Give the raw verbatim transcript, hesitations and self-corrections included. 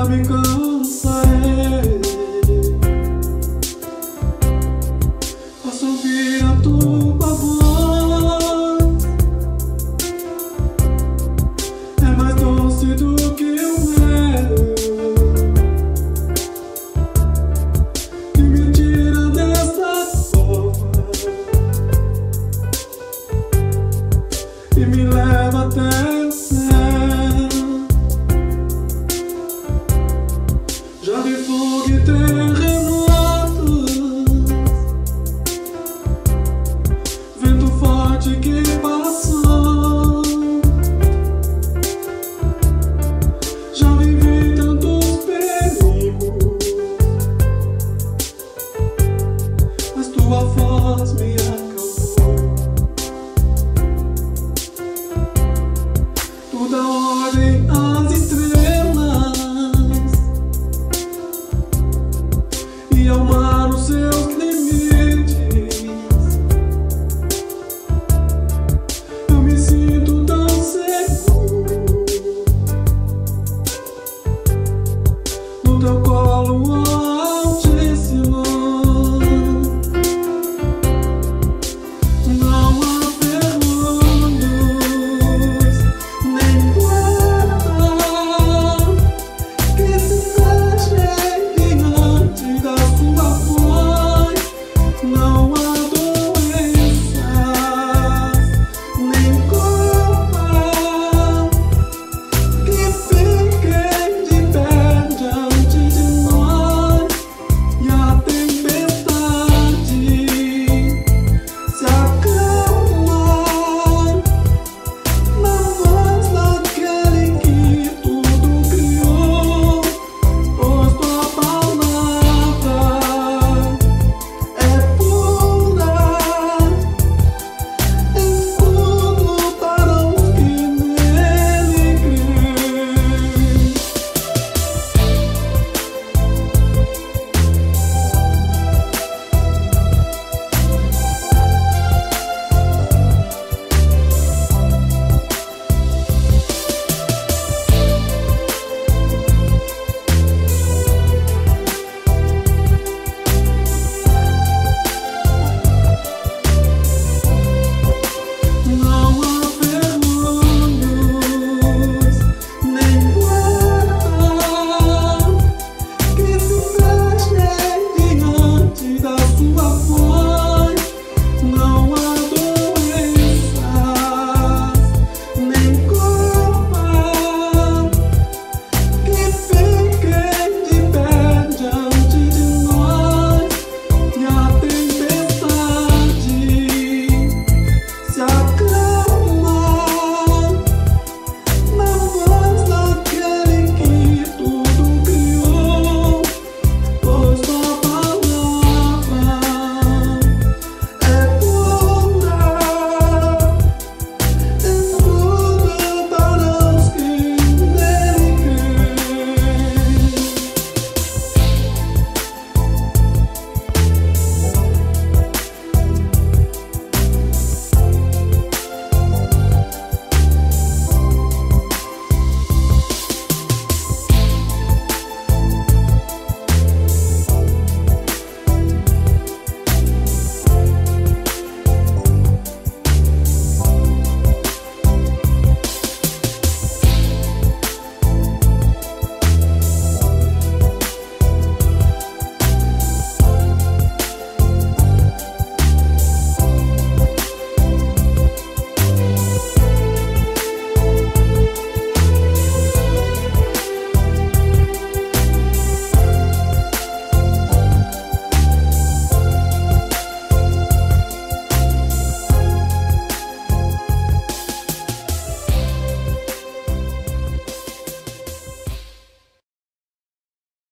nunca me cansarei. Posso ouvir a tua voz, é mais doce do que o mel, que me tira dessa cova e me leva até o céu. Já vi fogo e terremotos, vento forte que passou. Já vivi tantos perigos, mas tua voz me acalmou. Tu dá ordem às estrelas e ao mar os seus limites. Eu me sinto tão seguro no teu colo.